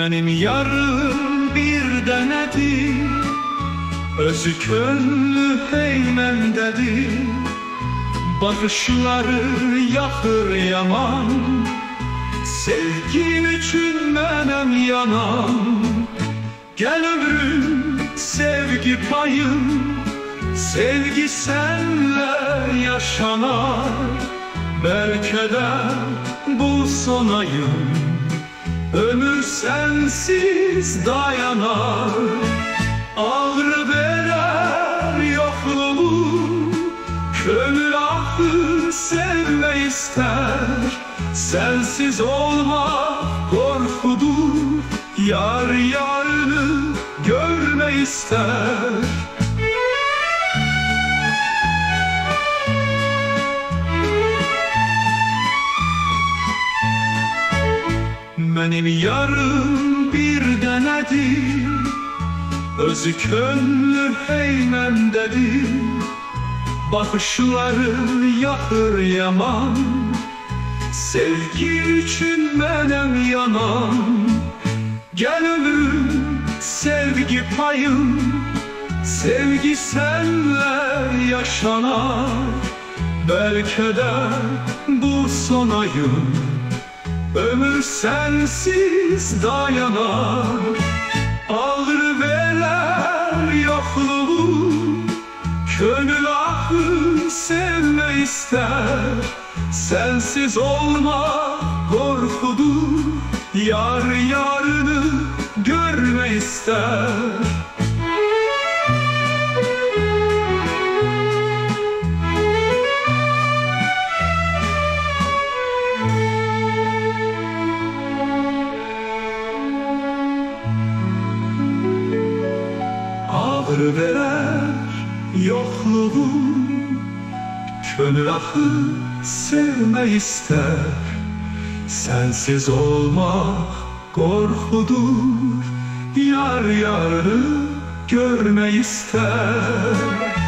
Mənim yarım bir dənədir, özü könlü hey məndədir. Baxışları yaxır yaman, sevgim üçün mənəm yanan. Gəl ömrüm, sevgi payım, sevgi sənlə yaşanar. Bəlkə də bu son ayım, ömür sensiz dayanar. Ağrı verer yokluğum, gönül ahı sevme ister. Sensiz olmak korkudur, yar yarını görme ister. Mənim yarım bir dənədir, özü könlü hey məndədir. Baxışları yaxır yaman, sevgi üçün mənəm yanan. Gəl ömrüm, sevgi payım, sevgi sənlə yaşanar. Bəlkə də bu son ayım, ömür sensiz dayanar. Ağrı verer yokluğum, gönül ahı sevme ister. Sensiz olmak korkudur, yar yarını görme ister. Ağrı verer yokluğum, gönül ahı sevme ister. Sensiz olmak korkudur, yar yarını görme ister.